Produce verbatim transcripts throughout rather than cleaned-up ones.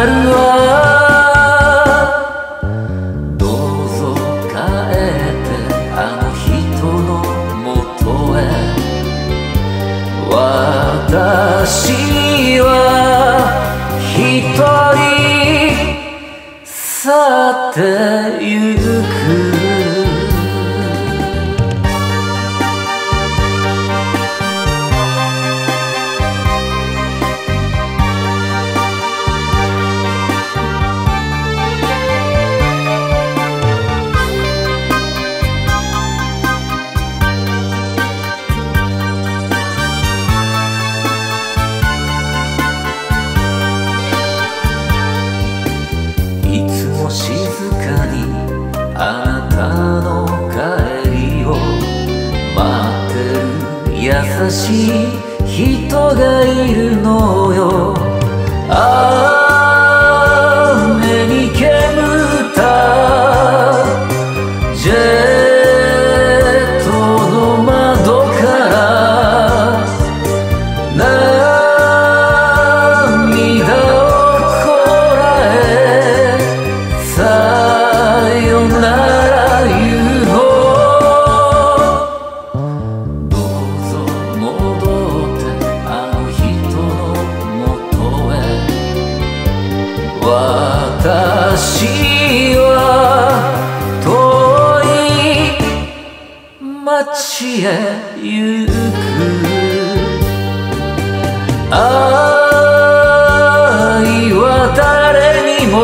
るわ。どうぞ帰ってあの人のもとへ。私は一人去ってゆく。静かにあなたの帰りを待ってる優しい人がいるのよ。ああ目に煙ったジェットの窓から涙をこらえさよなら言うの。どうぞ戻ってあの人のもとへ。私は遠い街へ行く。愛は誰にも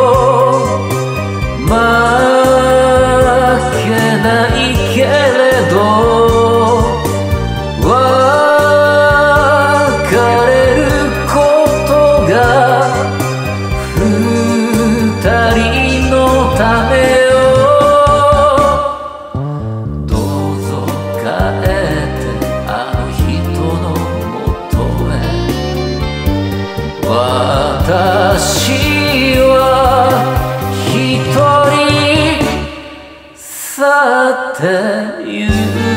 負けないけれど別れることが二人のためよ。どうぞ帰ってあの人のもとへ。私は一人去ってゆく。